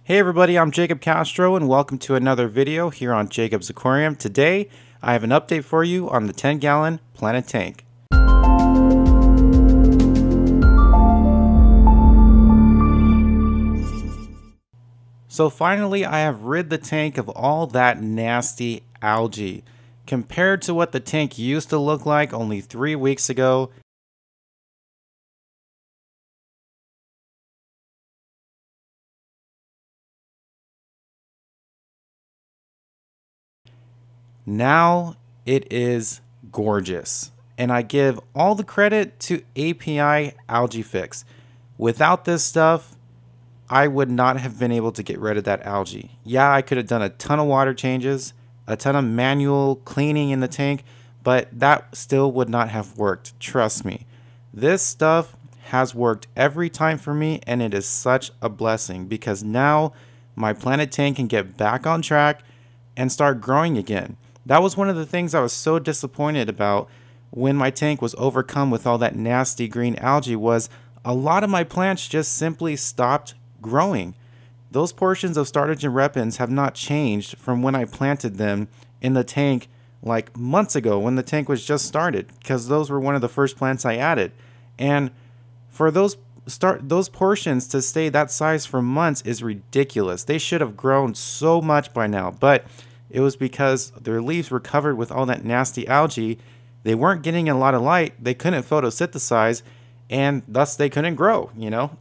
Hey everybody, I'm Jacob Castro and welcome to another video here on Jacob's Aquarium. Today, I have an update for you on the 10-gallon Planet Tank. So finally, I have rid the tank of all that nasty algae. Compared to what the tank used to look like only 3 weeks ago, now it is gorgeous. And I give all the credit to API Algae Fix. Without this stuff, I would not have been able to get rid of that algae. Yeah, I could have done a ton of water changes, a ton of manual cleaning in the tank, but that still would not have worked. Trust me. This stuff has worked every time for me, and it is such a blessing because now my Planet Tank can get back on track and start growing again. That was one of the things I was so disappointed about when my tank was overcome with all that nasty green algae was a lot of my plants just simply stopped growing. Those portions of Starter Gym Repens have not changed from when I planted them in the tank like months ago when the tank was just started, because those were one of the first plants I added. And for those portions to stay that size for months is ridiculous. They should have grown so much by now, but it was because their leaves were covered with all that nasty algae. They weren't getting a lot of light, they couldn't photosynthesize, and thus they couldn't grow, you know?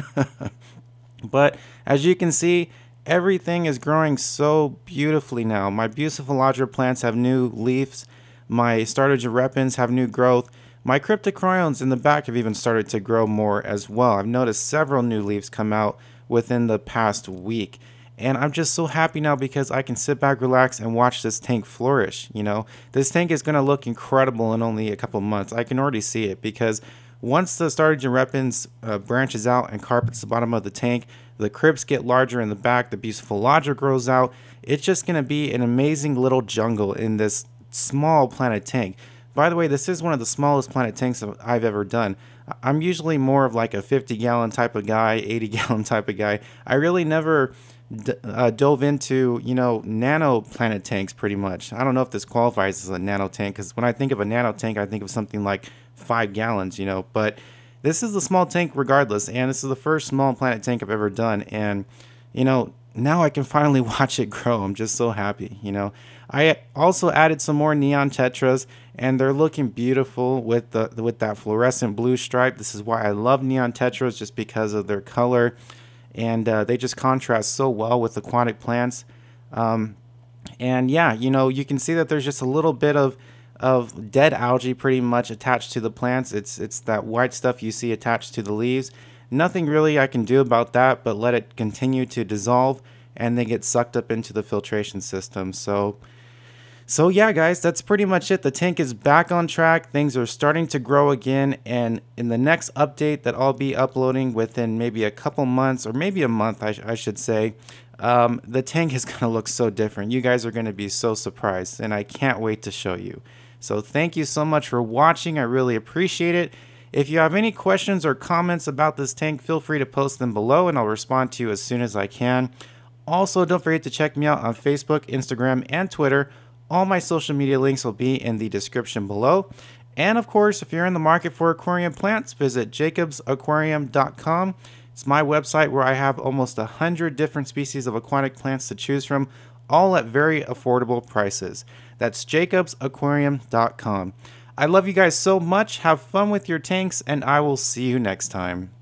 But as you can see, everything is growing so beautifully now. My Bucephalodra plants have new leaves. My Starter Gym Repens have new growth. My Cryptocoryons in the back have even started to grow more as well. I've noticed several new leaves come out within the past week. And I'm just so happy now because I can sit back, relax, and watch this tank flourish. You know, this tank is going to look incredible in only a couple months. I can already see it because once the Starter Gym Repens branches out and carpets the bottom of the tank, the crypts get larger in the back, the Bucephalodra grows out. It's just going to be an amazing little jungle in this small Planet Tank. By the way, this is one of the smallest Planet Tanks I've ever done. I'm usually more of like a 50-gallon type of guy, 80-gallon type of guy. I really never dove into, nano Planet Tanks pretty much. I don't know if this qualifies as a nano tank, because when I think of a nano tank, I think of something like 5 gallons, but this is a small tank regardless, and this is the first small Planet Tank I've ever done, and now I can finally watch it grow. I'm just so happy. I also added some more neon tetras, and they're looking beautiful with that fluorescent blue stripe. This is why I love neon tetras, just because of their color, and they just contrast so well with aquatic plants. And yeah, you can see that there's just a little bit of dead algae pretty much attached to the plants. It's that white stuff you see attached to the leaves. Nothing really I can do about that but let it continue to dissolve and then get sucked up into the filtration system. So yeah, guys, that's pretty much it. The tank is back on track. Things are starting to grow again, and in the next update that I'll be uploading within maybe a couple months, or maybe a month I should say, the tank is going to look so different. You guys are going to be so surprised, and I can't wait to show you. So thank you so much for watching. I really appreciate it. If you have any questions or comments about this tank, feel free to post them below and I'll respond to you as soon as I can. Also, don't forget to check me out on Facebook, Instagram, and Twitter. All my social media links will be in the description below. And of course, if you're in the market for aquarium plants, visit jacobsaquarium.com. It's my website where I have almost 100 different species of aquatic plants to choose from, all at very affordable prices. That's jacobsaquarium.com. I love you guys so much. Have fun with your tanks, and I will see you next time.